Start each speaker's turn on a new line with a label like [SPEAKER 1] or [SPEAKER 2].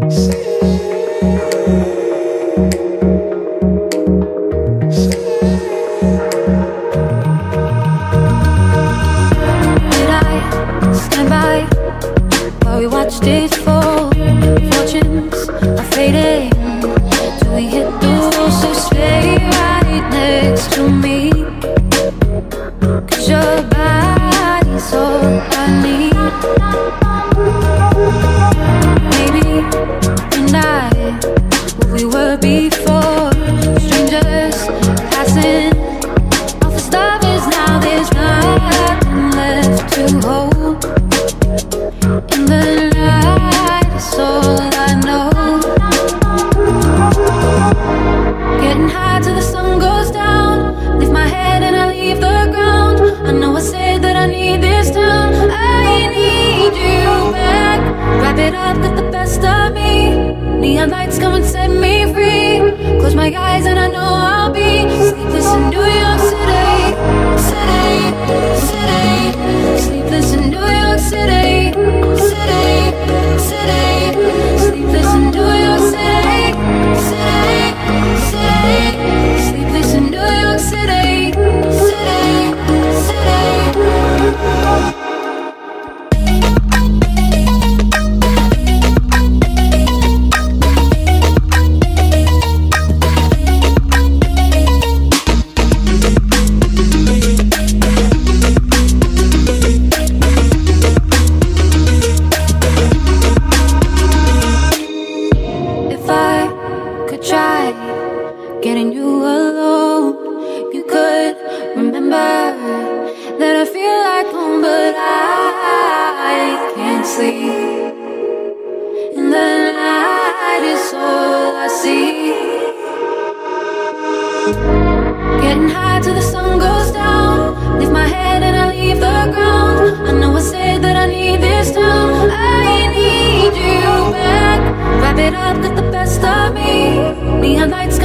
[SPEAKER 1] While we watched it fall, fortunes are fading till we hit the wall. So stay right next to me, 'cause your body's all I need. Maybe we're not what we were before, strangers passing off the stars. Now there's nothing left to hold. In the night, it's all I know. Getting high till the sun goes down. Lift my head and I leave the ground. I know I said that I need this town. I need you back. Wrap it up, got the best of me. Neon lights come and set me free. Close my eyes and I know I'll be sleepless in New York City. City, city. Sleepless in New York City. City, city. Sleepless in New York City. City, city. Sleepless in New York City. City, city. Getting you alone, you could remember that I feel like home, but I can't sleep. In the night is all I see. Getting high till the sun goes down. Lift my head and I leave the ground. I know I said that I need this town. I need you back. Wrap it up, got the best of me. Neon lights